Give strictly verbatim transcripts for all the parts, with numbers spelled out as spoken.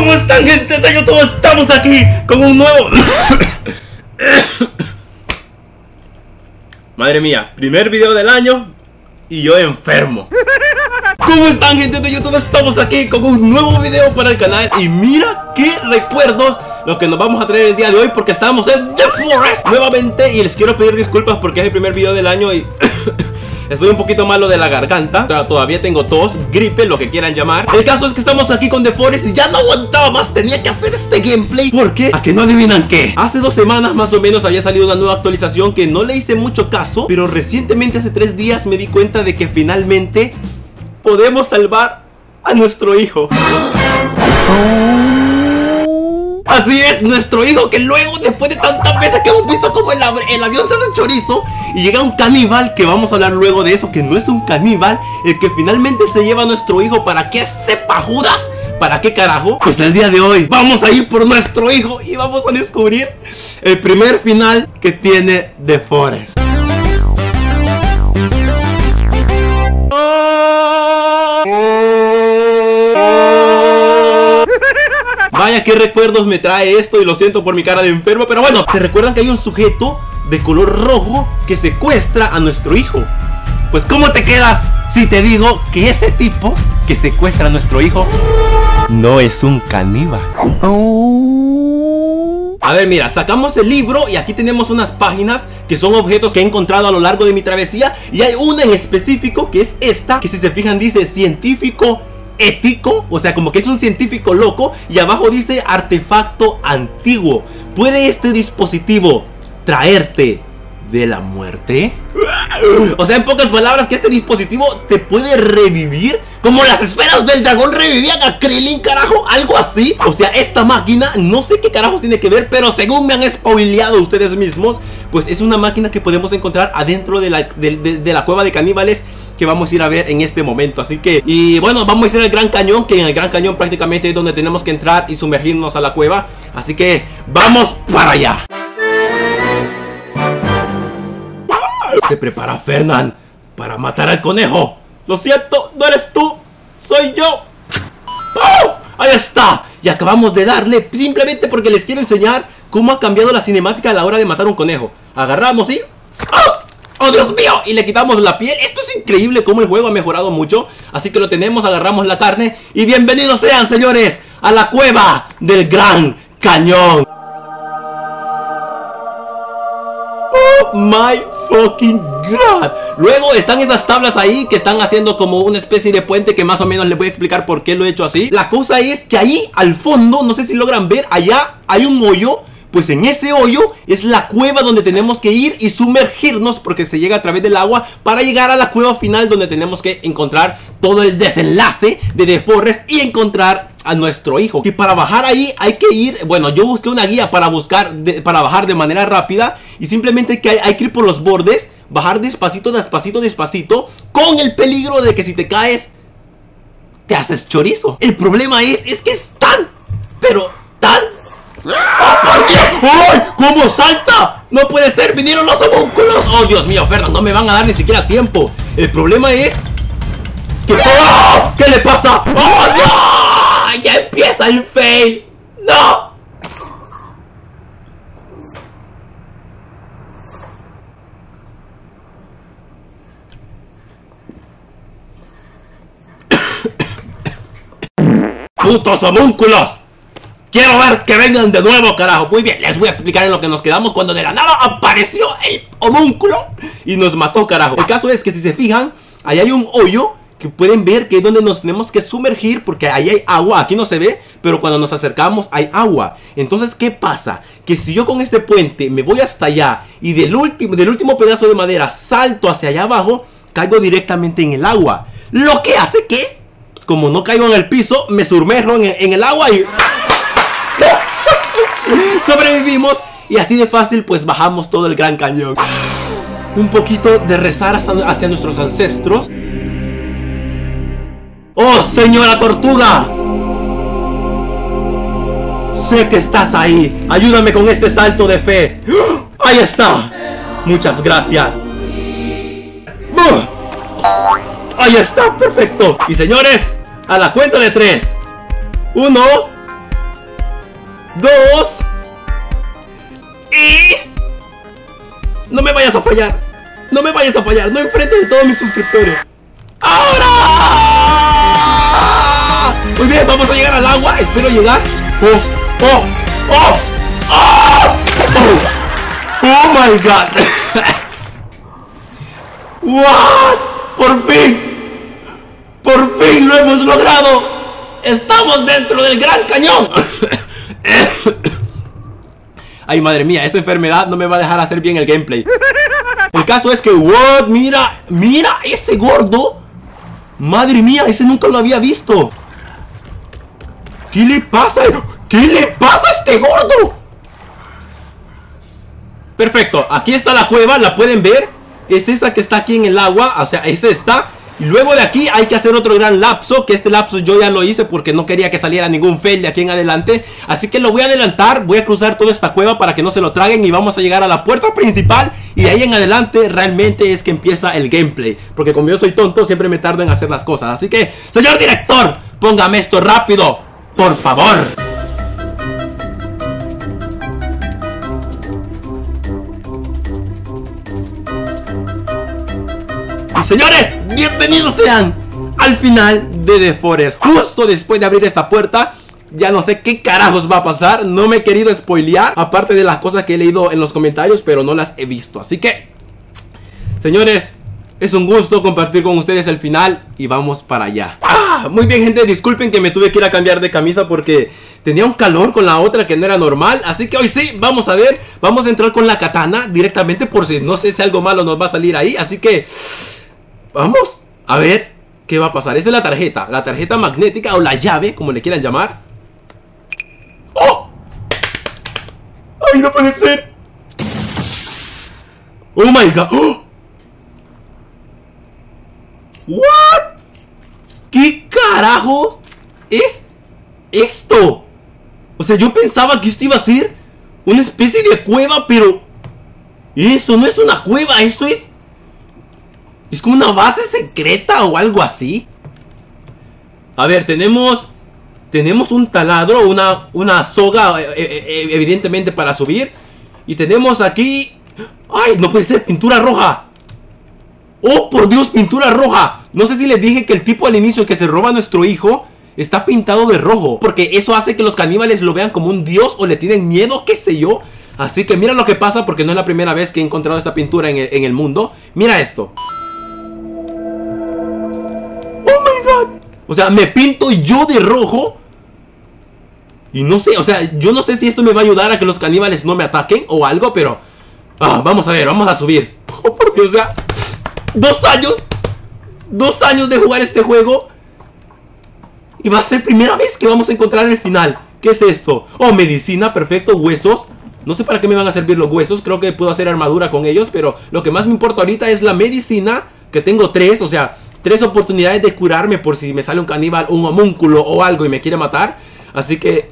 ¿Cómo están, gente de YouTube? Estamos aquí con un nuevo... Madre mía, primer video del año y yo enfermo. ¿Cómo están, gente de YouTube? Estamos aquí con un nuevo video para el canal. Y mira qué recuerdos lo que nos vamos a traer el día de hoy, porque estamos en The Forest nuevamente. Y les quiero pedir disculpas porque es el primer video del año y... estoy un poquito malo de la garganta. Todavía tengo tos, gripe, lo que quieran llamar. El caso es que estamos aquí con The Forest y ya no aguantaba más. Tenía que hacer este gameplay. ¿Por qué? ¿A que no adivinan qué? Hace dos semanas más o menos había salido una nueva actualización que no le hice mucho caso, pero recientemente, hace tres días, me di cuenta de que finalmente podemos salvar a nuestro hijo. Así es, nuestro hijo, que luego, después de tantas veces que hemos visto como el, el avión se hace chorizo y llega un caníbal, que vamos a hablar luego de eso, que no es un caníbal, el que finalmente se lleva a nuestro hijo. ¿Para qué sepa Judas? ¿Para qué carajo? Pues el día de hoy vamos a ir por nuestro hijo y vamos a descubrir el primer final que tiene The Forest. Vaya, qué recuerdos me trae esto, y lo siento por mi cara de enfermo, pero bueno, ¿se recuerdan que hay un sujeto de color rojo que secuestra a nuestro hijo? Pues ¿cómo te quedas si te digo que ese tipo que secuestra a nuestro hijo no es un caníbal? A ver, mira, sacamos el libro y aquí tenemos unas páginas que son objetos que he encontrado a lo largo de mi travesía. Y hay una en específico que es esta, que si se fijan dice científico ético, o sea, como que es un científico loco. Y abajo dice artefacto antiguo. ¿Puede este dispositivo traerte de la muerte? O sea, en pocas palabras, que este dispositivo te puede revivir, como las esferas del dragón revivían a Krillin, carajo, algo así. O sea, esta máquina, no sé qué carajos tiene que ver, pero según me han spoileado ustedes mismos, pues es una máquina que podemos encontrar adentro de la, de, de, de la cueva de caníbales, que vamos a ir a ver en este momento. Así que, y bueno, vamos a ir al Gran Cañón, que en el Gran Cañón prácticamente es donde tenemos que entrar y sumergirnos a la cueva. Así que, ¡vamos para allá! Se prepara Fernand para matar al conejo. Lo siento, no eres tú, soy yo. ¡Oh! Ahí está. Y acabamos de darle, simplemente porque les quiero enseñar cómo ha cambiado la cinemática a la hora de matar un conejo. Agarramos y... ¡oh! ¡Oh, Dios mío! Y le quitamos la piel. Esto es increíble cómo el juego ha mejorado mucho. Así que lo tenemos, agarramos la carne y bienvenidos sean, señores, a la cueva del Gran Cañón. Oh my fucking god. Luego están esas tablas ahí que están haciendo como una especie de puente, que más o menos les voy a explicar por qué lo he hecho así. La cosa es que ahí al fondo, no sé si logran ver, allá hay un hoyo. Pues en ese hoyo es la cueva donde tenemos que ir y sumergirnos, porque se llega a través del agua para llegar a la cueva final, donde tenemos que encontrar todo el desenlace de The Forest y encontrar a nuestro hijo. Que para bajar ahí hay que ir, bueno, yo busqué una guía para buscar, de, para bajar de manera rápida, y simplemente que hay, hay que ir por los bordes, bajar despacito, despacito, despacito, con el peligro de que si te caes te haces chorizo. El problema es, es que es tan, pero tan... ¡oh, por Dios! ¡ay! ¿Cómo salta? No puede ser, vinieron los homúnculos. Oh, Dios mío, Fernand, no me van a dar ni siquiera tiempo. El problema es que... ¡oh! ¿Qué le pasa? ¡oh, no! Ya empieza el fail. ¡no! ¡putos homúnculos! Quiero ver que vengan de nuevo, carajo. Muy bien, les voy a explicar en lo que nos quedamos cuando de la nada apareció el homúnculo y nos mató, carajo. El caso es que si se fijan, ahí hay un hoyo que pueden ver que es donde nos tenemos que sumergir, porque ahí hay agua. Aquí no se ve, pero cuando nos acercamos hay agua. Entonces, ¿qué pasa? Que si yo con este puente me voy hasta allá y del último, del último pedazo de madera salto hacia allá abajo, caigo directamente en el agua. Lo que hace que, como no caigo en el piso, me sumerjo en, en el agua y... sobrevivimos, y así de fácil pues bajamos todo el Gran Cañón. Un poquito de rezar hacia, hacia nuestros ancestros. ¡oh, señora tortuga! Sé que estás ahí. Ayúdame con este salto de fe. ¡ahí está! Muchas gracias. ¡ahí está! ¡perfecto! Y señores, a la cuenta de tres. Uno, dos. Y... no me vayas a fallar. No me vayas a fallar. No enfrente de todos mis suscriptores. ¡Ahora! Muy bien, vamos a llegar al agua. Espero llegar. ¡Oh! ¡Oh! ¡Oh! ¡Oh! ¡Oh! ¡Oh my God! ¡What! ¡Por fin! ¡Por fin lo hemos logrado! ¡Estamos dentro del Gran Cañón! Ay, madre mía, esta enfermedad no me va a dejar hacer bien el gameplay. El caso es que, what, mira, mira ese gordo. Madre mía, ese nunca lo había visto. ¿Qué le pasa? ¿Qué le pasa a este gordo? Perfecto, aquí está la cueva, la pueden ver. Es esa que está aquí en el agua, o sea, es esta. Y luego de aquí hay que hacer otro gran lapso, que este lapso yo ya lo hice porque no quería que saliera ningún fail de aquí en adelante. Así que lo voy a adelantar, voy a cruzar toda esta cueva para que no se lo traguen y vamos a llegar a la puerta principal. Y de ahí en adelante realmente es que empieza el gameplay, porque como yo soy tonto siempre me tardo en hacer las cosas. Así que, señor director, póngame esto rápido, por favor. Y señores, bienvenidos sean al final de The Forest. Justo después de abrir esta puerta, ya no sé qué carajos va a pasar. No me he querido spoilear, aparte de las cosas que he leído en los comentarios, pero no las he visto. Así que, señores, es un gusto compartir con ustedes el final y vamos para allá. Ah, muy bien, gente, disculpen que me tuve que ir a cambiar de camisa porque tenía un calor con la otra que no era normal. Así que hoy sí, vamos a ver, vamos a entrar con la katana directamente por si no sé si algo malo nos va a salir ahí. Así que... vamos a ver qué va a pasar. Esta es la tarjeta, la tarjeta magnética o la llave, como le quieran llamar. ¡Oh! ¡Ay, no puede ser! ¡Oh, my God! ¡Oh! ¿What? ¿Qué carajo es esto? O sea, yo pensaba que esto iba a ser una especie de cueva, pero... eso no es una cueva, esto es... es como una base secreta o algo así. A ver, tenemos... tenemos un taladro, una, una soga, eh, eh, evidentemente para subir. Y tenemos aquí... ¡ay, no puede ser! ¡Pintura roja! ¡Oh, por Dios! ¡Pintura roja! No sé si les dije que el tipo al inicio que se roba a nuestro hijo está pintado de rojo, porque eso hace que los caníbales lo vean como un dios o le tienen miedo, qué sé yo. Así que mira lo que pasa, porque no es la primera vez que he encontrado esta pintura en el, en el mundo. Mira esto. O sea, me pinto yo de rojo. Y no sé, o sea, yo no sé si esto me va a ayudar a que los caníbales no me ataquen o algo, pero... ah, vamos a ver, vamos a subir. Oh, por Dios, o sea... Dos años Dos años de jugar este juego y va a ser primera vez que vamos a encontrar el final. ¿Qué es esto? Oh, medicina, perfecto, huesos. No sé para qué me van a servir los huesos. Creo que puedo hacer armadura con ellos, pero lo que más me importa ahorita es la medicina, que tengo tres, o sea... tres oportunidades de curarme por si me sale un caníbal, un homúnculo o algo y me quiere matar. Así que...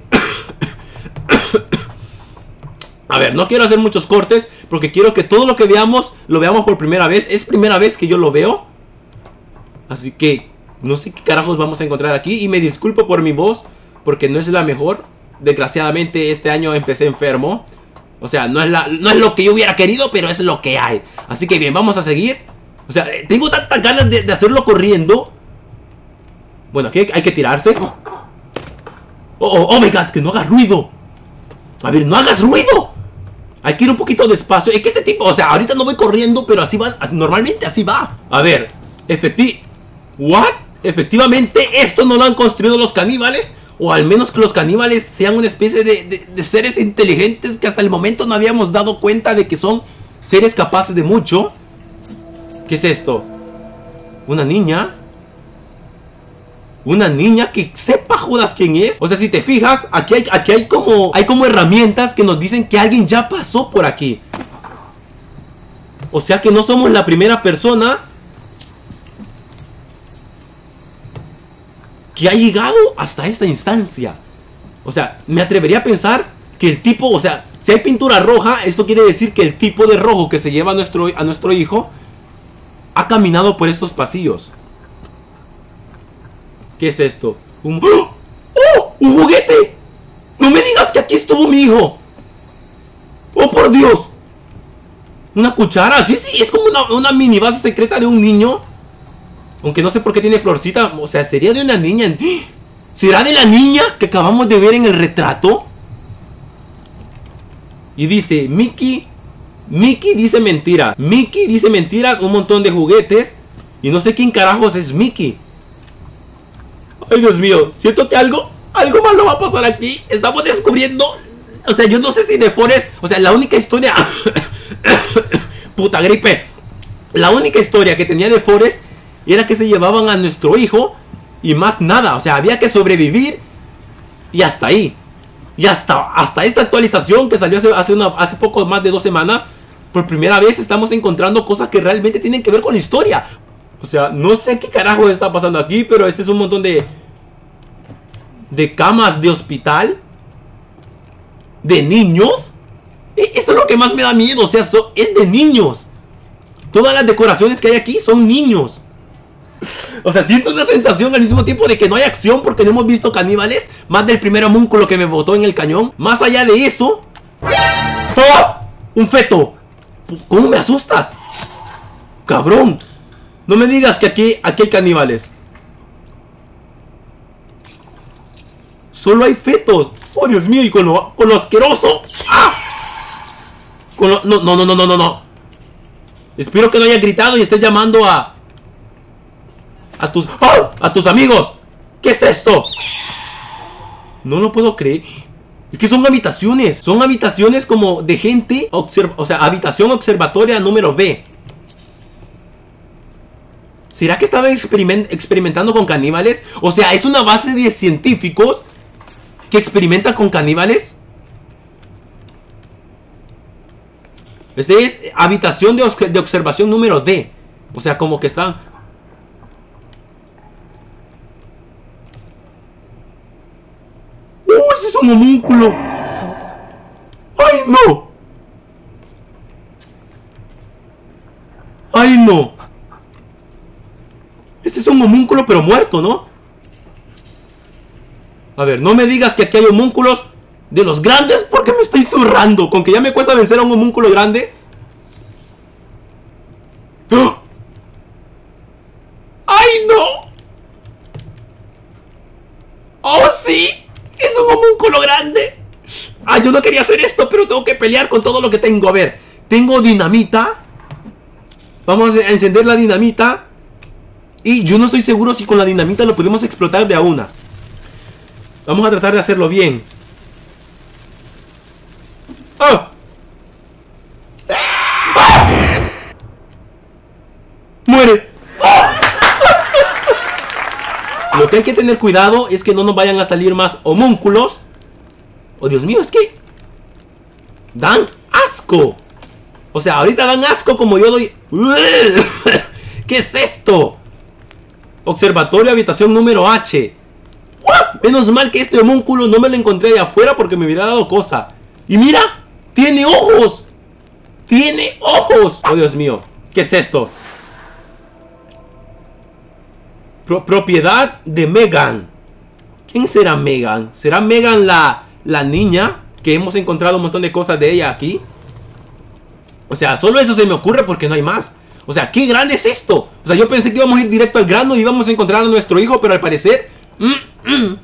a ver, no quiero hacer muchos cortes porque quiero que todo lo que veamos lo veamos por primera vez. Es primera vez que yo lo veo. Así que no sé qué carajos vamos a encontrar aquí. Y me disculpo por mi voz porque no es la mejor. Desgraciadamente este año empecé enfermo. O sea, no es, la, no es lo que yo hubiera querido, pero es lo que hay. Así que bien, vamos a seguir. O sea, tengo tantas ganas de, de hacerlo corriendo. Bueno, aquí hay, hay que tirarse. Oh, oh, oh my God, que no haga ruido. A ver, no hagas ruido. Hay que ir un poquito despacio. Es que este tipo, o sea, ahorita no voy corriendo, pero así va, normalmente así va. A ver, efectivamente. ¿What? Efectivamente, esto no lo han construido los caníbales. O al menos que los caníbales sean una especie de, de, de seres inteligentes que hasta el momento no habíamos dado cuenta de que son seres capaces de mucho. ¿Qué es esto? ¿Una niña? ¿Una niña que sepa jodas quién es? O sea, si te fijas, aquí hay, aquí hay como hay como herramientas que nos dicen que alguien ya pasó por aquí. O sea que no somos la primera persona que ha llegado hasta esta instancia. O sea, me atrevería a pensar que el tipo, o sea, si hay pintura roja, esto quiere decir que el tipo de rojo que se lleva a nuestro, a nuestro hijo ha caminado por estos pasillos. ¿Qué es esto? Un... ¡Oh! ¡Un juguete! ¡No me digas que aquí está estuvo mi hijo. ¡Oh, por Dios! Una cuchara. Sí, sí, es como una, una mini base secreta de un niño. Aunque no sé por qué tiene florcita. O sea, sería de una niña. ¿Será de la niña que acabamos de ver en el retrato? Y dice, Mickey... Mickey dice mentiras. Mickey dice mentiras, un montón de juguetes. Y no sé quién carajos es Mickey. Ay, Dios mío, siento que algo... Algo malo va a pasar aquí. Estamos descubriendo... O sea, yo no sé si de Forest... O sea, la única historia... Puta gripe. La única historia que tenía de Forest era que se llevaban a nuestro hijo y más nada. O sea, había que sobrevivir y hasta ahí. Y hasta, hasta esta actualización que salió hace, hace, una, hace poco más de dos semanas, por primera vez estamos encontrando cosas que realmente tienen que ver con la historia. O sea, no sé qué carajo está pasando aquí, pero este es un montón de... De camas de hospital. De niños. Esto es lo que más me da miedo. O sea, so, es de niños. Todas las decoraciones que hay aquí son niños. O sea, siento una sensación al mismo tiempo de que no hay acción porque no hemos visto caníbales. Más del primer homúnculo que me botó en el cañón. Más allá de eso... ¡Oh! ¡Un feto! ¿Cómo me asustas? ¡Cabrón! No me digas que aquí, aquí hay caníbales. Solo hay fetos. ¡Oh, Dios mío! Y con lo, con lo asqueroso. ¡Ah! Con lo, no, no, no, no, no, no, no. Espero que no haya gritado y estés llamando a... A tus... ¡Oh! A tus amigos. ¿Qué es esto? No lo puedo creer. Es que son habitaciones. Son habitaciones como de gente observ... O sea, habitación observatoria número B. ¿Será que estaban experiment... experimentando con caníbales? O sea, es una base de científicos que experimentan con caníbales. Este es habitación de, de observación número D. O sea, como que están... ¡Oh, ese es un homúnculo! ¡Ay, no! ¡Ay, no! Este es un homúnculo pero muerto, ¿no? A ver, no me digas que aquí hay homúnculos de los grandes porque me estoy zurrando. Con que ya me cuesta vencer a un homúnculo grande. ¡Oh! ¡Ay, no! ¡Oh, sí! ¡Es un homúnculo grande! Ah, yo no quería hacer esto, pero tengo que pelear con todo lo que tengo. A ver, tengo dinamita. Vamos a encender la dinamita. Y yo no estoy seguro si con la dinamita lo podemos explotar de a una. Vamos a tratar de hacerlo bien. ¡Ah! ¡Ah! ¡Muere! ¡Ah! Lo que hay que tener cuidado es que no nos vayan a salir más homúnculos. Oh, Dios mío, es que dan asco. O sea, ahorita dan asco como yo doy. ¿Qué es esto? Observatorio, habitación número H. ¡Uah! Menos mal que este homúnculo no me lo encontré de afuera porque me hubiera dado cosa. Y mira, tiene ojos. Tiene ojos. Oh, Dios mío, ¿qué es esto? Pro propiedad de Megan. ¿Quién será Megan? ¿Será Megan la, la niña? Que hemos encontrado un montón de cosas de ella aquí. O sea, solo eso se me ocurre porque no hay más. O sea, ¿qué grande es esto? O sea, yo pensé que íbamos a ir directo al grano y íbamos a encontrar a nuestro hijo, pero al parecer... Mm, mm.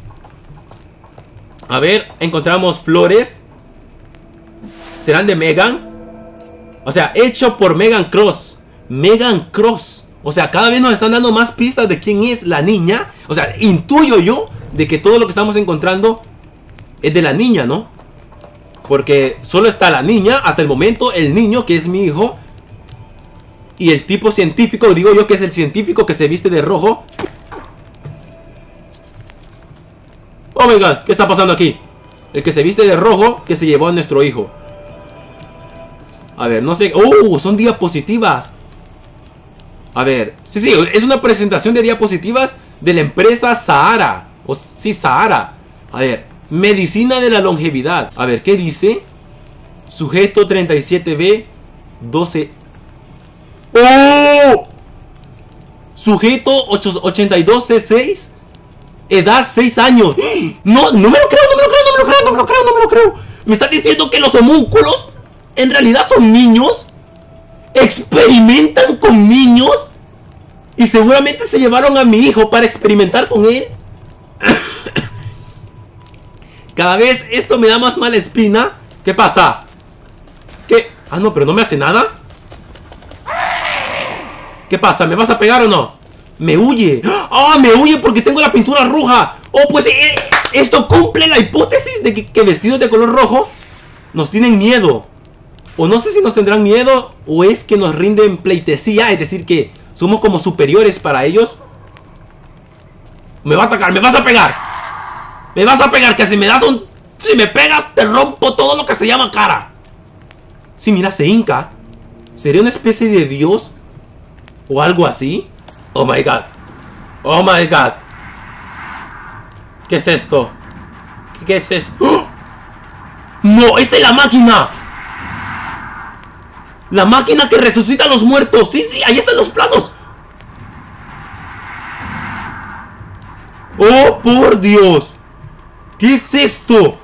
A ver, encontramos flores. ¿Serán de Megan? O sea, hecho por Megan Cross. Megan Cross. O sea, cada vez nos están dando más pistas de quién es la niña. O sea, intuyo yo de que todo lo que estamos encontrando es de la niña, ¿no? Porque solo está la niña, hasta el momento, el niño, que es mi hijo. Y el tipo científico, digo yo que es el científico que se viste de rojo. Oh my god, ¿qué está pasando aquí? El que se viste de rojo, que se llevó a nuestro hijo. A ver, no sé. ¡Oh! Son diapositivas. A ver, sí, sí, es una presentación de diapositivas de la empresa Sahara. O sí, Sahara. A ver, medicina de la longevidad. A ver, ¿qué dice? Sujeto treinta y siete B doce. ¡Oh! Sujeto ochenta y dos C seis. Edad seis años. No, no me lo creo, no me lo creo, no me lo creo, no me lo creo, no me lo creo. Me están diciendo que los homúnculos en realidad son niños. Experimentan con niños. Y seguramente se llevaron a mi hijo para experimentar con él. Cada vez esto me da más mala espina. ¿Qué pasa? ¿Qué? Ah, no, pero no me hace nada. ¿Qué pasa? ¿Me vas a pegar o no? Me huye. ¡Ah! Me huye porque tengo la pintura roja. Oh, pues eh, esto cumple la hipótesis de que, que vestidos de color rojo nos tienen miedo. O no sé si nos tendrán miedo, o es que nos rinden pleitesía, es decir, que somos como superiores para ellos. Me va a atacar, me vas a pegar. Me vas a pegar, que si me das un... Si me pegas, te rompo todo lo que se llama cara. Sí, mira, se hinca. ¿Sería una especie de dios? ¿O algo así? Oh my god. Oh my god. ¿Qué es esto? ¿Qué es esto? ¡Oh! ¡No! ¡Esta es la máquina! La máquina que resucita a los muertos. Sí, sí, ahí están los planos. ¡Oh, por Dios! ¿Qué es esto?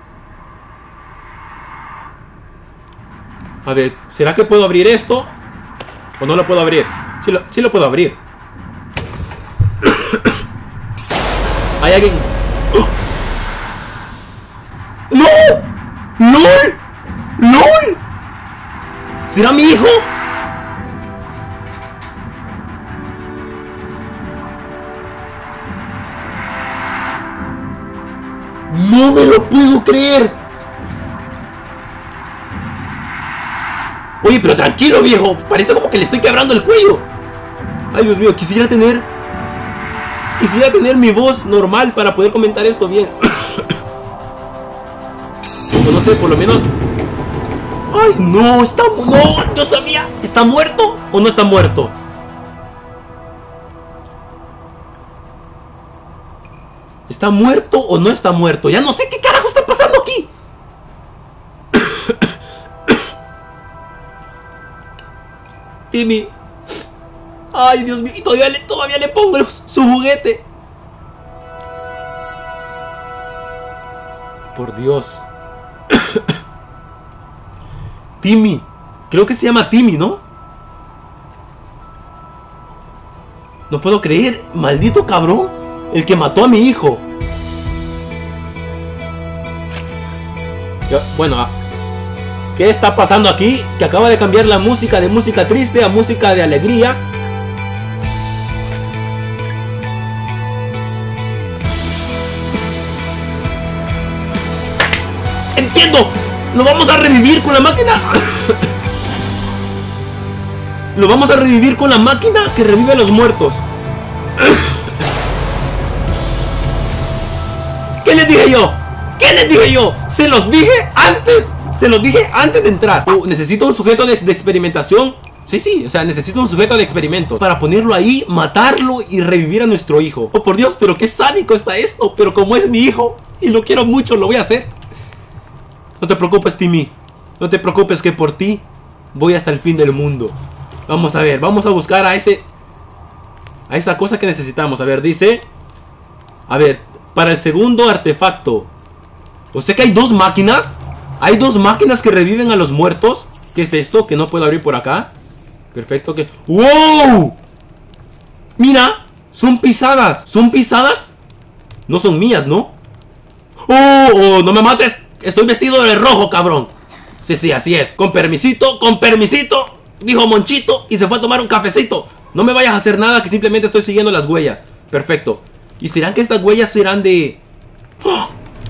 A ver, ¿será que puedo abrir esto? ¿O no lo puedo abrir? Sí lo, sí lo puedo abrir. ¿Hay alguien? ¡Oh! ¡No! ¡Lol! ¡Lol! ¿Será mi hijo? ¡No me lo puedo creer! Oye, pero tranquilo, viejo. Parece como que le estoy quebrando el cuello. Ay, Dios mío, quisiera tener... Quisiera tener mi voz normal para poder comentar esto bien. O no sé, por lo menos... Ay, no, está... No, yo sabía. ¿Está muerto o no está muerto? ¿Está muerto o no está muerto? Ya no sé qué carajo está pasando aquí. Timmy. Ay, Dios mío. Y todavía le, todavía le pongo el, su juguete. Por Dios. Timmy. Creo que se llama Timmy, ¿no? No puedo creer. Maldito cabrón. El que mató a mi hijo. Yo, bueno, ¿qué está pasando aquí? Que acaba de cambiar la música de música triste a música de alegría. ¡Entiendo! ¡Lo vamos a revivir con la máquina! Lo vamos a revivir con la máquina que revive a los muertos. ¿Qué les dije yo? ¿Qué les dije yo? Se los dije antes. Se los dije antes de entrar. Oh, necesito un sujeto de, de experimentación. Sí, sí, o sea, necesito un sujeto de experimento para ponerlo ahí, matarlo y revivir a nuestro hijo. Oh, por Dios, pero qué sádico está esto. Pero como es mi hijo y lo quiero mucho, lo voy a hacer. No te preocupes, Timmy. No te preocupes, que por ti voy hasta el fin del mundo. Vamos a ver, vamos a buscar a ese... A esa cosa que necesitamos. A ver, dice... A ver, para el segundo artefacto. O sea que hay dos máquinas. Hay dos máquinas que reviven a los muertos. ¿Qué es esto? Que no puedo abrir por acá. Perfecto, que... ¡Wow! Mira, son pisadas. ¿Son pisadas? No son mías, ¿no? ¡Oh! ¡Oh! ¡No me mates! Estoy vestido de rojo, cabrón. Sí, sí, así es. Con permisito, con permisito, dijo Monchito y se fue a tomar un cafecito. No me vayas a hacer nada, que simplemente estoy siguiendo las huellas. Perfecto. ¿Y serán que estas huellas serán de...? ¡Oh!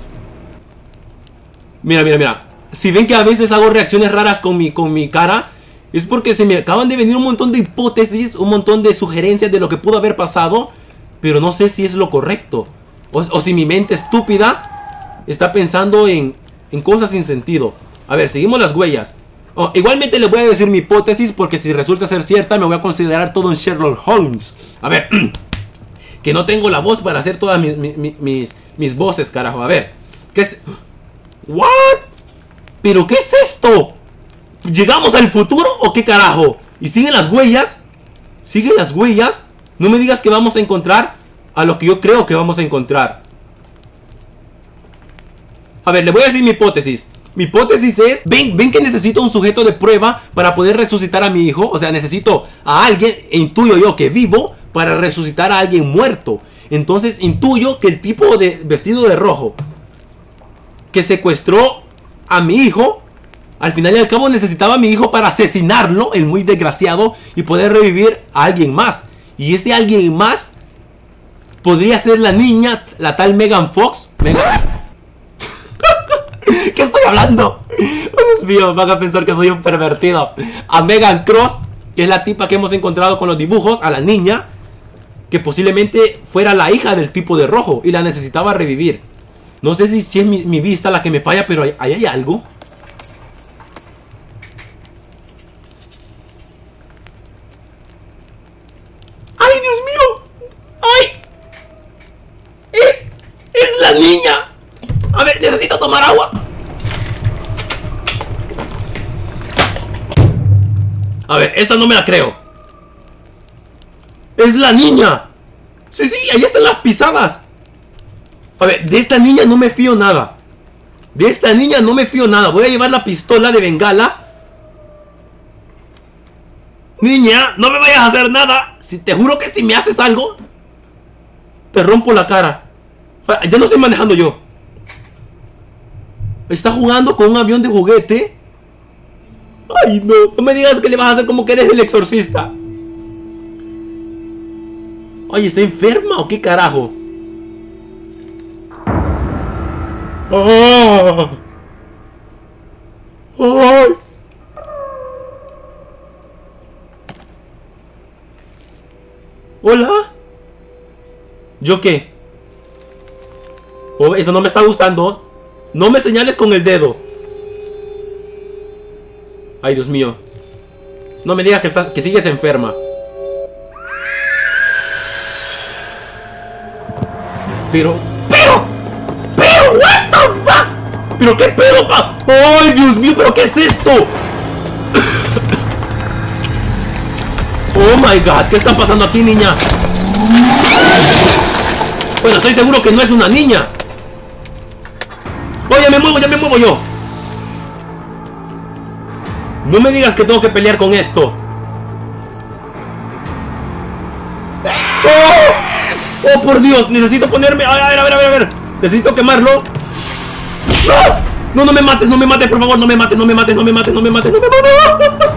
Mira, mira, mira. Si ven que a veces hago reacciones raras con mi, con mi cara, es porque se me acaban de venir un montón de hipótesis, un montón de sugerencias de lo que pudo haber pasado, pero no sé si es lo correcto. O, o si mi mente estúpida está pensando en, en cosas sin sentido. A ver, seguimos las huellas. Oh, igualmente les voy a decir mi hipótesis, porque si resulta ser cierta me voy a considerar todo un Sherlock Holmes. A ver, que no tengo la voz para hacer todas mis, mis, mis, mis voces, carajo. A ver, ¿qué es? ¿What? ¿Pero qué es esto? ¿Llegamos al futuro o qué carajo? ¿Y siguen las huellas? ¿Siguen las huellas? No me digas que vamos a encontrar a lo que yo creo que vamos a encontrar. A ver, le voy a decir mi hipótesis. Mi hipótesis es, ven, ven que necesito un sujeto de prueba para poder resucitar a mi hijo. O sea, necesito a alguien, e intuyo yo que vivo, para resucitar a alguien muerto. Entonces intuyo que el tipo de vestido de rojo que secuestró a mi hijo, al final y al cabo necesitaba a mi hijo para asesinarlo, el muy desgraciado, y poder revivir a alguien más. Y ese alguien más podría ser la niña, la tal Megan Fox. Megan... ¿Qué estoy hablando? Oh, Dios mío, van a pensar que soy un pervertido. A Megan Cross, que es la tipa que hemos encontrado con los dibujos, a la niña, que posiblemente fuera la hija del tipo de rojo y la necesitaba revivir. No sé si, si es mi, mi vista la que me falla, pero ahí hay, hay algo. ¡Ay, Dios mío! ¡Ay! ¡Es! ¡Es la niña! A ver, necesito tomar agua. A ver, esta no me la creo. ¡Es la niña! Sí, sí, ahí están las pisadas. A ver, de esta niña no me fío nada. De esta niña no me fío nada. Voy a llevar la pistola de bengala. Niña, no me vayas a hacer nada. Si te juro que si me haces algo, te rompo la cara. Ya no estoy manejando yo. Está jugando con un avión de juguete. Ay, no. No me digas que le vas a hacer como que eres el exorcista. Ay, ¿está enferma o qué carajo? ¡Oh! ¡Ay! ¿Hola? ¿Yo qué? Oh, eso no me está gustando. No me señales con el dedo. Ay, Dios mío. No me digas que, estás, que sigues enferma. Pero... ¡Pero! ¡Pero! ¿What the fuck? ¿Pero qué pedo, pa? ¡Ay, Dios mío! ¿Pero qué es esto? Oh my god, ¿qué está pasando aquí, niña? Bueno, estoy seguro que no es una niña. Oh, ya me muevo, ya me muevo yo. No me digas que tengo que pelear con esto. ¡Oh! ¡Oh, por Dios! Necesito ponerme... A ver, a ver, a ver, a ver. Necesito quemarlo. ¡No! No, no me mates, no me mates, por favor. No me mates, no me mates, no me mates, no me mates, no me mates.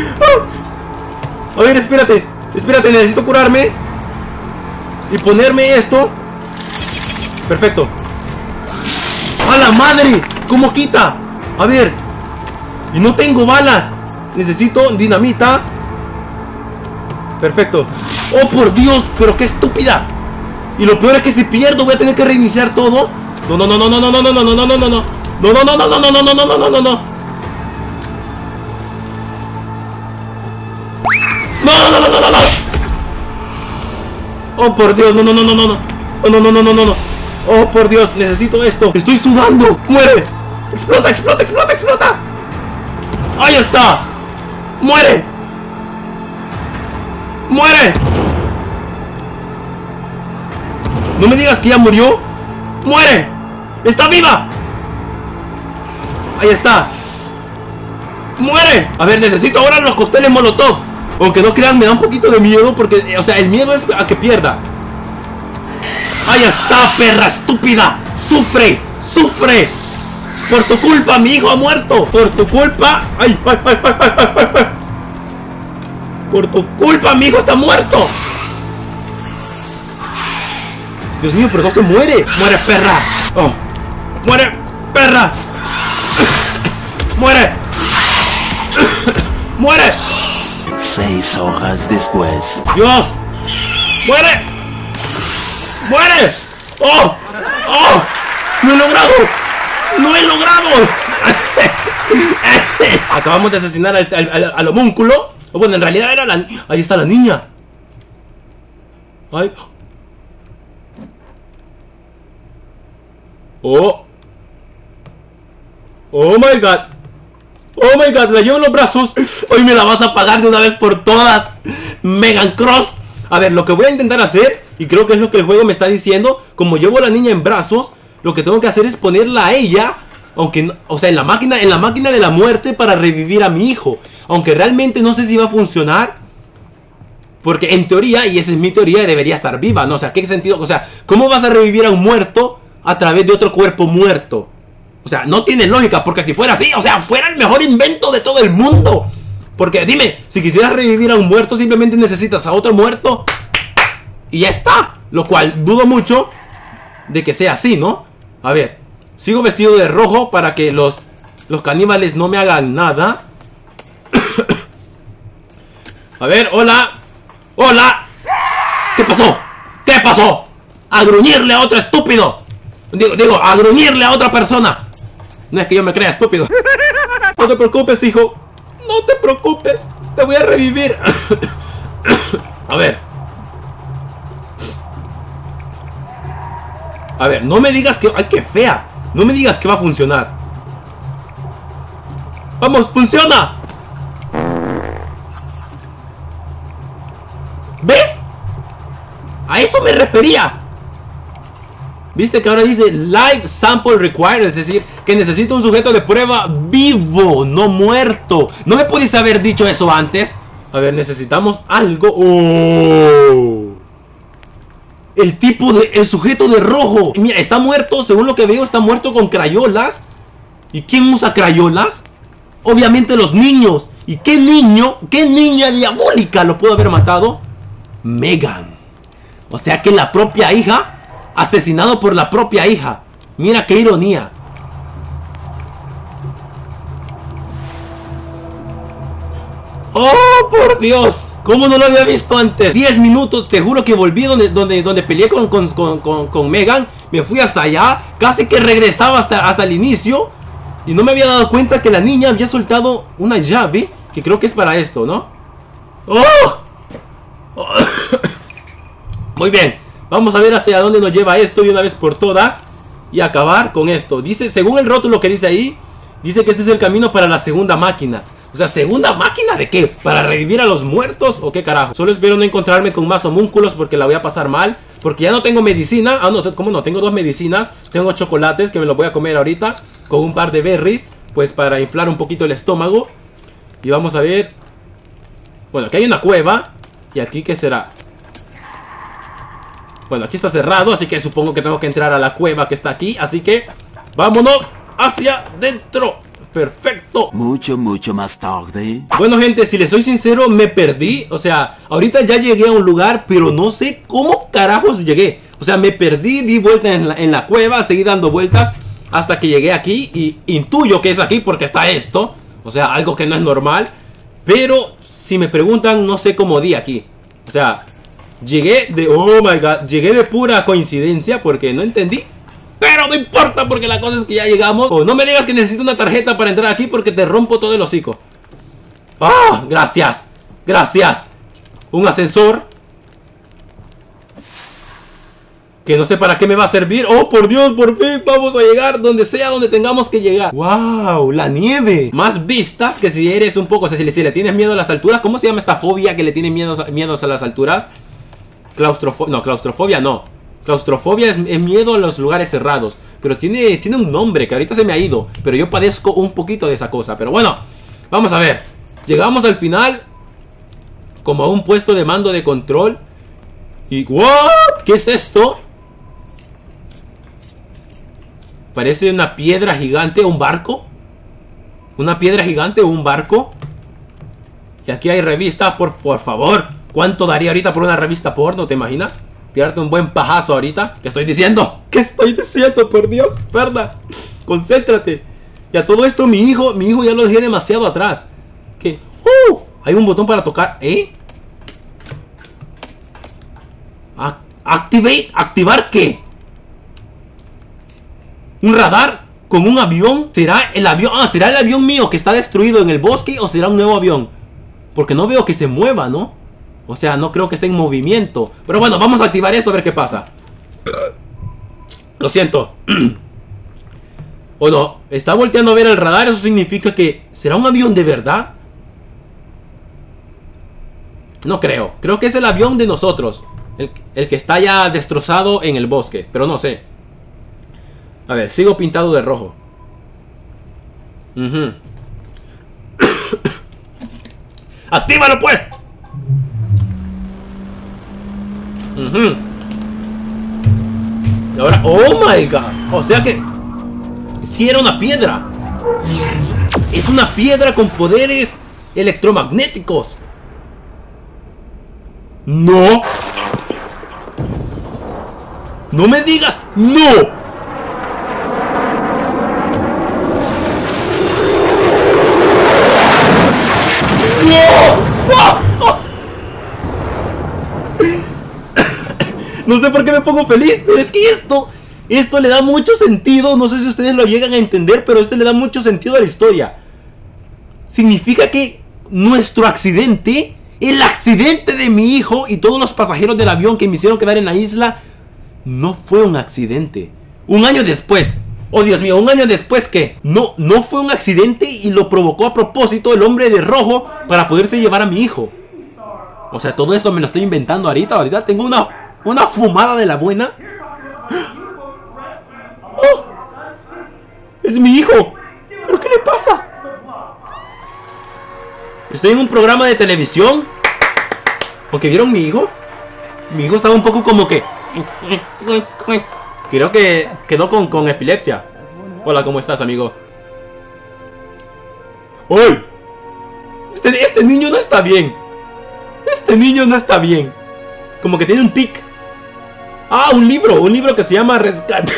A ver, espérate. Espérate, necesito curarme. Y ponerme esto. Perfecto. ¡A la madre! ¿Cómo quita? A ver. Y no tengo balas. Necesito dinamita. Perfecto. ¡Oh, por Dios! ¡Pero qué estúpida! Y lo peor es que si pierdo voy a tener que reiniciar todo. No, no, no, no, no, no, no, no, no, no, no, no, no. No, no, no, no, no, no, no, no, no, no, no, no. No, no, no, no, no, no. Oh, por Dios, no, no, no, no, no, no. No, no, no, no, no, no, no. Oh, por Dios, necesito esto. Estoy sudando. Muere. Explota, explota, explota, explota. Ahí está. Muere. Muere. No me digas que ya murió. Muere. Está viva. Ahí está. Muere. A ver, necesito ahora los cócteles Molotov. Aunque no crean, me da un poquito de miedo. Porque, o sea, el miedo es a que pierda. Ahí está, perra estúpida. Sufre, sufre. Por tu culpa, mi hijo ha muerto. Por tu culpa. Ay, ay, ay, ay, ay, ay, ay. Por tu culpa, mi hijo está muerto. Dios mío, pero no se muere. Muere, perra. Oh. Muere, perra. Muere. Muere. Seis horas después. Dios. Muere. Muere. Oh. Oh. Lo he logrado. Lo he logrado. Acabamos de asesinar al, al, al, al homúnculo. Bueno, en realidad era la... Ahí está la niña. Ay. Oh. Oh my god. Oh my god, la llevo en los brazos. Hoy me la vas a pagar de una vez por todas, Megan Cross. A ver, lo que voy a intentar hacer, y creo que es lo que el juego me está diciendo, como llevo a la niña en brazos, lo que tengo que hacer es ponerla a ella, aunque no, o sea, en la máquina, en la máquina de la muerte para revivir a mi hijo. Aunque realmente no sé si va a funcionar, porque en teoría, y esa es mi teoría, debería estar viva, ¿no? O sea, ¿qué sentido? O sea, ¿cómo vas a revivir a un muerto a través de otro cuerpo muerto? O sea, no tiene lógica, porque si fuera así, o sea, fuera el mejor invento de todo el mundo. Porque dime, si quisieras revivir a un muerto, simplemente necesitas a otro muerto y ya está. Lo cual dudo mucho de que sea así, ¿no? A ver, sigo vestido de rojo para que los, los caníbales no me hagan nada. A ver, hola. ¡Hola! ¿Qué pasó? ¿Qué pasó? ¡A gruñirle a otro estúpido! Digo, digo, a gruñirle a otra persona. No es que yo me crea estúpido. No te preocupes, hijo. No te preocupes. Te voy a revivir. A ver. A ver, no me digas que... ¡Ay, qué fea! No me digas que va a funcionar. ¡Vamos, funciona! ¿Ves? A eso me refería. ¿Viste que ahora dice Live Sample Required? Es decir, que necesito un sujeto de prueba vivo, no muerto. ¿No me pudiste haber dicho eso antes? A ver, necesitamos algo. ¡Oh! El tipo de... El sujeto de rojo. Mira, está muerto, según lo que veo, está muerto con crayolas. ¿Y quién usa crayolas? Obviamente los niños. ¿Y qué niño, qué niña diabólica lo pudo haber matado? Megan. O sea que la propia hija, asesinado por la propia hija. Mira qué ironía. ¡Oh, por Dios! ¿Cómo no lo había visto antes? diez minutos, te juro que volví donde, donde, donde peleé con, con, con, con, con Megan. Me fui hasta allá, casi que regresaba hasta, hasta el inicio. Y no me había dado cuenta que la niña había soltado una llave, que creo que es para esto, ¿no? ¡Oh! Muy bien, vamos a ver hacia dónde nos lleva esto de una vez por todas y acabar con esto. Dice, según el rótulo que dice ahí, dice que este es el camino para la segunda máquina. O sea, ¿segunda máquina de qué? ¿Para revivir a los muertos o qué carajo? Solo espero no encontrarme con más homúnculos porque la voy a pasar mal, porque ya no tengo medicina. Ah, no, ¿cómo no? Tengo dos medicinas. Tengo chocolates que me los voy a comer ahorita con un par de berries, pues para inflar un poquito el estómago. Y vamos a ver. Bueno, aquí hay una cueva. ¿Y aquí qué será? Bueno, aquí está cerrado, así que supongo que tengo que entrar a la cueva que está aquí. Así que vámonos hacia dentro. Perfecto. Mucho, mucho más tarde. Bueno, gente, si les soy sincero, me perdí. O sea, ahorita ya llegué a un lugar, pero no sé cómo carajos llegué. O sea, me perdí, di vuelta en la, en la cueva, seguí dando vueltas hasta que llegué aquí. Y intuyo que es aquí porque está esto. O sea, algo que no es normal. Pero si me preguntan, no sé cómo di aquí. O sea, llegué de... Oh my god, llegué de pura coincidencia porque no entendí. Pero no importa porque la cosa es que ya llegamos. Oh, no me digas que necesito una tarjeta para entrar aquí porque te rompo todo el hocico. ¡Ah! Gracias. Gracias. Un ascensor. Que no sé para qué me va a servir. ¡Oh, por Dios! Por fin vamos a llegar donde sea, donde tengamos que llegar. ¡Wow! La nieve. Más vistas que si eres un poco... O sea, si le, si le tienes miedo a las alturas. ¿Cómo se llama esta fobia que le tiene miedos, miedos a las alturas? Claustrofobia. No, claustrofobia no. Claustrofobia es, es miedo a los lugares cerrados. Pero tiene, tiene un nombre que ahorita se me ha ido. Pero yo padezco un poquito de esa cosa. Pero bueno, vamos a ver. Llegamos al final como a un puesto de mando de control. Y... ¿what? ¿Qué es esto? Parece una piedra gigante, un barco. Una piedra gigante o un barco. Y aquí hay revista, por, por favor. ¿Cuánto daría ahorita por una revista porno? ¿Te imaginas? Tirarte un buen pajazo ahorita. ¿Qué estoy diciendo? ¿Qué estoy diciendo? Por Dios, Ferda, concéntrate. Y a todo esto mi hijo, mi hijo ya lo dejé demasiado atrás. ¿Qué? ¡Uh! Hay un botón para tocar. ¿Eh? Activate. ¿Activar qué? ¿Un radar? ¿Con un avión? ¿Será el avión? Ah, ¿será el avión mío que está destruido en el bosque o será un nuevo avión? Porque no veo que se mueva, ¿no? O sea, no creo que esté en movimiento. Pero bueno, vamos a activar esto a ver qué pasa. Lo siento. ¿O no? Está volteando a ver el radar. Eso significa que... ¿será un avión de verdad? No creo. Creo que es el avión de nosotros. El, el que está ya destrozado en el bosque. Pero no sé. A ver, sigo pintado de rojo. Uh-huh. ¡Actívalo, pues! Uh-huh. Y ahora, oh my god. O sea que sí era una piedra. Es una piedra con poderes electromagnéticos. No. No me digas. No. No. No. No sé por qué me pongo feliz, pero es que esto, esto le da mucho sentido. No sé si ustedes lo llegan a entender, pero esto le da mucho sentido a la historia. Significa que nuestro accidente, el accidente de mi hijo y todos los pasajeros del avión que me hicieron quedar en la isla, no fue un accidente. Un año después, oh Dios mío, un año después que no, no fue un accidente y lo provocó a propósito el hombre de rojo para poderse llevar a mi hijo. O sea, todo esto me lo estoy inventando ahorita. Ahorita tengo una, una fumada de la buena. ¡Oh! ¡Es mi hijo! ¿Pero qué le pasa? Estoy en un programa de televisión. ¿Porque vieron mi hijo? Mi hijo estaba un poco como que... Creo que quedó con, con epilepsia. Hola, ¿cómo estás, amigo? ¡Uy! Este, este niño no está bien. Este niño no está bien. Como que tiene un tic. Ah, un libro. Un libro que se llama Rescate.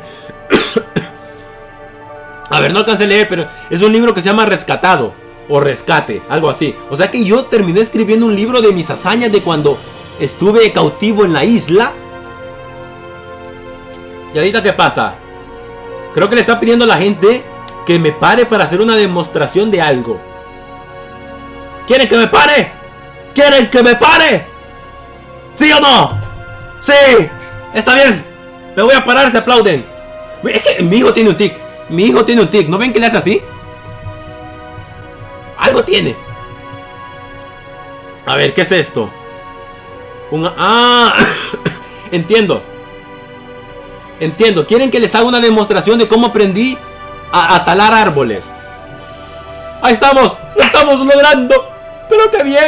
A ver, no alcancé a leer, pero es un libro que se llama Rescatado. O Rescate, algo así. O sea que yo terminé escribiendo un libro de mis hazañas de cuando estuve cautivo en la isla. ¿Y ahorita qué pasa? Creo que le está pidiendo a la gente que me pare para hacer una demostración de algo. ¿Quieren que me pare? ¿Quieren que me pare? ¿Sí o no? ¡Sí! Está bien. Me voy a parar, se aplauden. Es que mi hijo tiene un tic. Mi hijo tiene un tic. ¿No ven que le hace así? Algo tiene. A ver, ¿qué es esto? Una... ¡Ah! Entiendo. Entiendo. ¿Quieren que les haga una demostración de cómo aprendí a, a talar árboles? ¡Ahí estamos! ¡Lo estamos logrando! ¡Pero qué bien!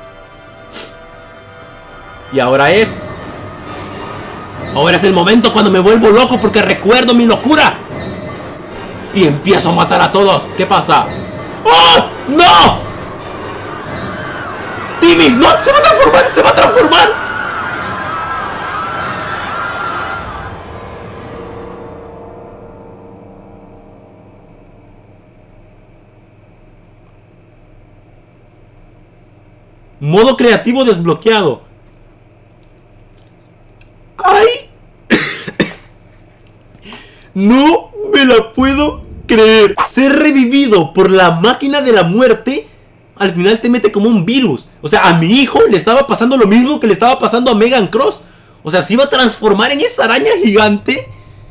Y ahora es... Ahora es el momento cuando me vuelvo loco porque recuerdo mi locura. Y empiezo a matar a todos. ¿Qué pasa? ¡Oh! ¡No! ¡Timmy! ¡No! ¡Se va a transformar! ¡Se va a transformar! Modo creativo desbloqueado. ¡Ay! No me la puedo creer. Ser revivido por la máquina de la muerte al final te mete como un virus. O sea, a mi hijo le estaba pasando lo mismo que le estaba pasando a Megan Cross. O sea, se iba a transformar en esa araña gigante.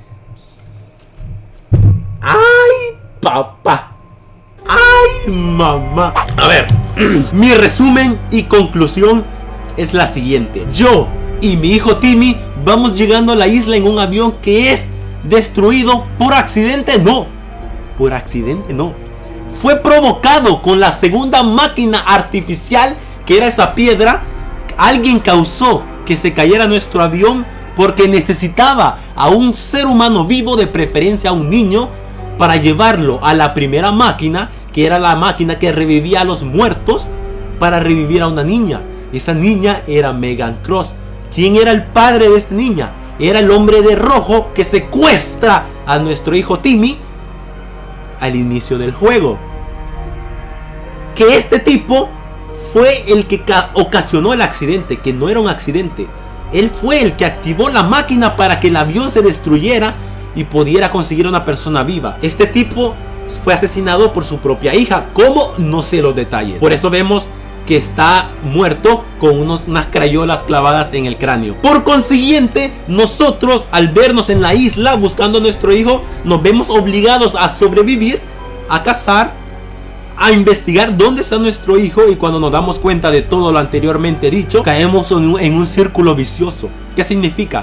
¡Ay, papá! ¡Ay, mamá! A ver, mi resumen y conclusión es la siguiente. Yo y mi hijo Timmy vamos llegando a la isla en un avión que es destruido por accidente. No, por accidente no. Fue provocado con la segunda máquina artificial, que era esa piedra. Alguien causó que se cayera nuestro avión porque necesitaba a un ser humano vivo, de preferencia a un niño, para llevarlo a la primera máquina, que era la máquina que revivía a los muertos, para revivir a una niña. Esa niña era Megan Cross. ¿Quién era el padre de esta niña? Era el hombre de rojo que secuestra a nuestro hijo Timmy al inicio del juego. Que este tipo fue el que ocasionó el accidente, que no era un accidente. Él fue el que activó la máquina para que el avión se destruyera y pudiera conseguir a una persona viva. Este tipo fue asesinado por su propia hija. ¿Cómo? No sé los detalles. Por eso vemos que está muerto con unos, unas crayolas clavadas en el cráneo. Por consiguiente, nosotros, al vernos en la isla buscando a nuestro hijo, nos vemos obligados a sobrevivir, a cazar, a investigar dónde está nuestro hijo. Y cuando nos damos cuenta de todo lo anteriormente dicho, caemos en un, en un círculo vicioso. ¿Qué significa?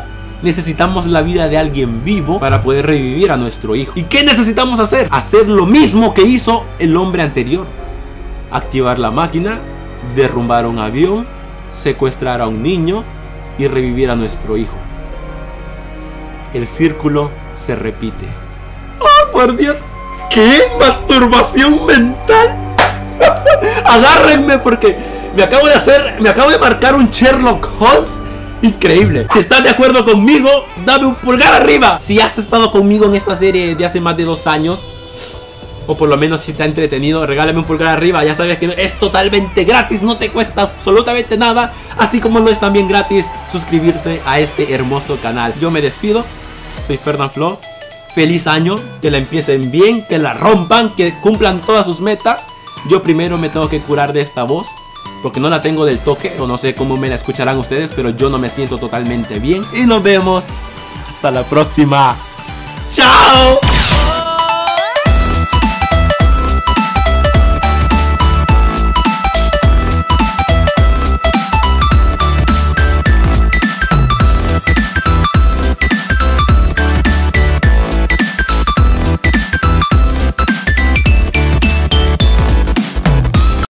necesitamos la vida de alguien vivo para poder revivir a nuestro hijo. ¿Y qué necesitamos hacer? Hacer lo mismo que hizo el hombre anterior. Activar la máquina, derrumbar un avión, secuestrar a un niño y revivir a nuestro hijo. El círculo se repite. ¡Oh, por Dios! ¿Qué? ¿Masturbación mental? Agárrenme porque me acabo de hacer, me acabo de marcar un Sherlock Holmes increíble. Si estás de acuerdo conmigo, dame un pulgar arriba. Si has estado conmigo en esta serie de hace más de dos años, o por lo menos si te ha entretenido, regálame un pulgar arriba. Ya sabes que es totalmente gratis, no te cuesta absolutamente nada. Así como no es también gratis suscribirse a este hermoso canal. Yo me despido, soy Fernanfloo. Feliz año, que la empiecen bien, que la rompan, que cumplan todas sus metas. Yo primero me tengo que curar de esta voz, porque no la tengo del toque, o no sé cómo me la escucharán ustedes, pero yo no me siento totalmente bien. Y nos vemos hasta la próxima. ¡Chao!